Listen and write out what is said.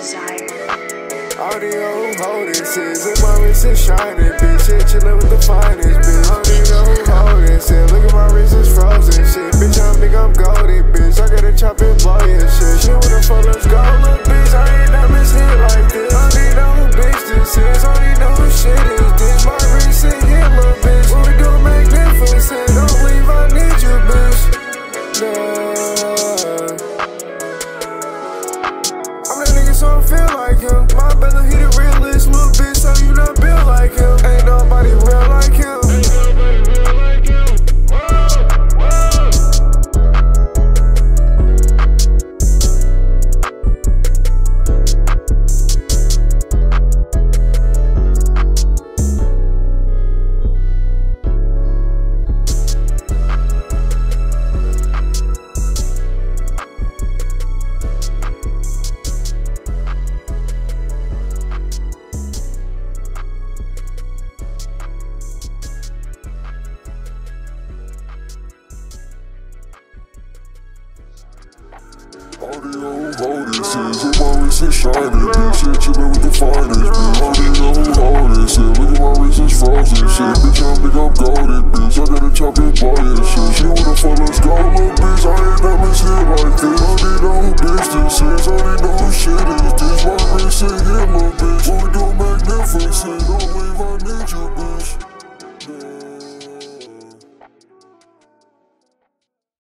Audio holding, sis, and my wrist is shining, bitch. Shit, chillin' with the finest, bitch. Audio holding, sis, look at my wrist is frozen, shit. Bitch, I think I'm golden, bitch. I gotta chop it, boy, and shit. She wanna fuck, let's go, look, bitch. I ain't never seen like this. I don't know who bitch this is. I don't know who shit is this. My wrist is here, little bitch. What we do magnificent. Don't leave, I need you, bitch. Nah. I'm that nigga, so I feel like him. My brother, he the realest, little bitch, so you not built like him. Ain't nobody real like him. Audio holding, sis, and my wrist is shining, bitch. Shit, chillin' with the finest, bitch. Audio holding, sis, look at my wrist is frozen, shit. Bitch, I think I'm golden, bitch. I gotta chop it, boy, and shit. She wanna fuck, let's go, little bitch. I ain't never seen like this. I don't know who bitch this is. I don't know who shit is this. My wrist is here, little bitch. What we do magnificent.